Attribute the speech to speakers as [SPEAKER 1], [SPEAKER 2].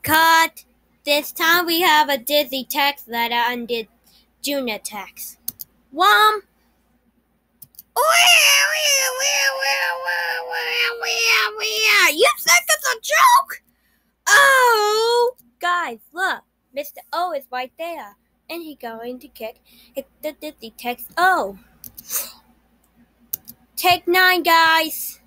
[SPEAKER 1] Cut. This time we have a Disney text letter and the Junior text. Wham! You think it's a joke? Oh! Guys, look. Mr. O is right there. And he's going to kick the Disney text O. Take 9, guys.